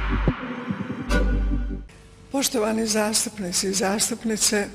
Poštovani zastupnici i zastupnice,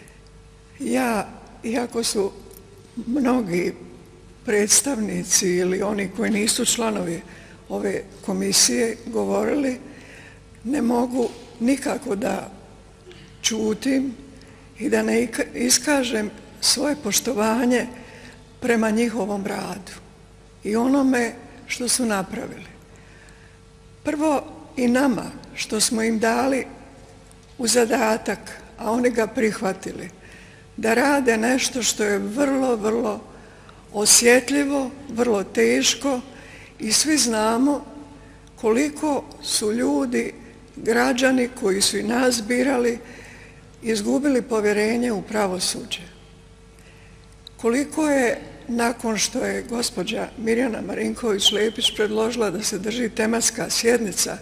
iako su mnogi predstavnici ili oni koji nisu članovi ove komisije govorili, ne mogu nikako da ćutim i da ne iskažem svoje poštovanje prema njihovom radu i onome što su napravili. Prvo i nama što smo im dali u zadatak, a oni ga prihvatili, da rade nešto što je vrlo, vrlo osjetljivo, vrlo teško i svi znamo koliko su ljudi, građani koji su i nas birali, izgubili povjerenje u pravosuđe. Koliko je, nakon što je gospođa Mirjana Marinković-Lepić predložila da se drži tematska sjednica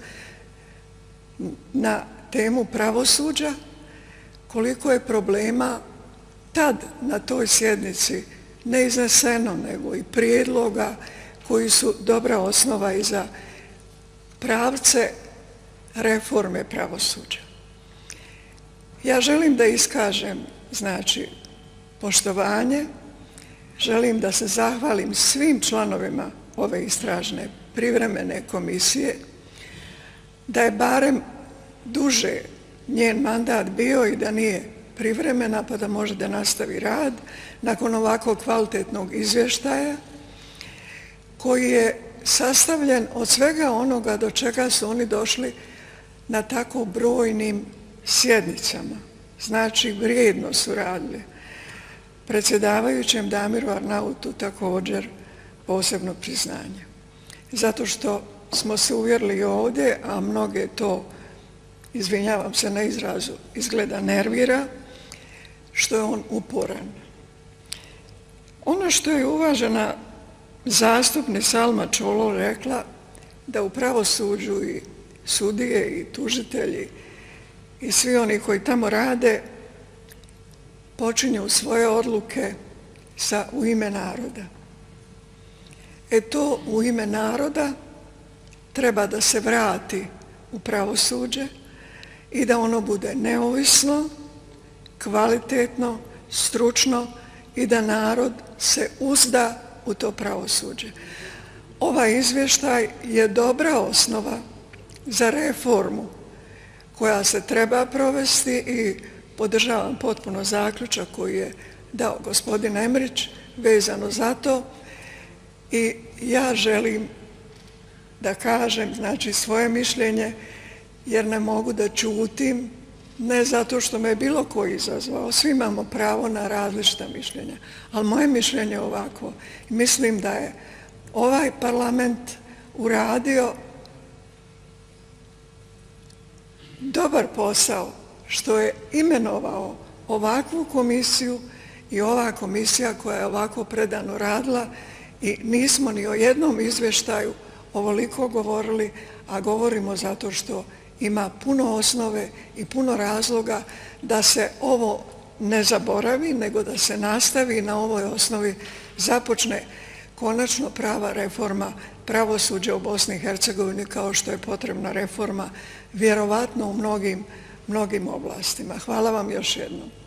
na temu pravosuđa, koliko je problema tad na toj sjednici ne izneseno, nego i prijedloga koji su dobra osnova i za pravce reforme pravosuđa. Ja želim da iskažem, znači, poštovanje, želim da se zahvalim svim članovima ove istražne privremene komisije, da je barem duže njen mandat bio i da nije privremena pa da može da nastavi rad nakon ovako kvalitetnog izvještaja koji je sastavljen od svega onoga do čega su oni došli na tako brojnim sjednicama. Znači, vrijedno su radili. Predsjedavajućem Damiru Arnautu također posebno priznanje. Zato što smo se uvjerili ovdje, a mnoge to, izvinjavam se na izrazu, izgleda nervira, što je on uporan. Ono što je uvažena zastupnica Alma Čolo rekla, da u pravosuđu i sudije i tužitelji i svi oni koji tamo rade počinju svoje odluke sa "u ime naroda". To "u ime naroda" treba da se vrati u pravosuđe i da ono bude neovisno, kvalitetno, stručno i da narod se uzda u to pravosuđe. Ovaj izvještaj je dobra osnova za reformu koja se treba provesti i podržavam potpuno zaključak koji je dao gospodin Emrić vezano za to i ja želim da kažem, znači, svoje mišljenje, jer ne mogu da ćutim, ne zato što me je bilo ko izazvao, svi imamo pravo na različita mišljenja, ali moje mišljenje je ovako. Mislim da je ovaj parlament uradio dobar posao što je imenovao ovakvu komisiju i ova komisija koja je ovako predano radila i nismo ni o jednom izvještaju ovoliko govorili, a govorimo zato što ima puno osnove i puno razloga da se ovo ne zaboravi, nego da se nastavi i na ovoj osnovi započne konačno prava reforma pravosuđa u Bosni i Hercegovini, kao što je potrebna reforma vjerovatno u mnogim oblastima. Hvala vam još jednom.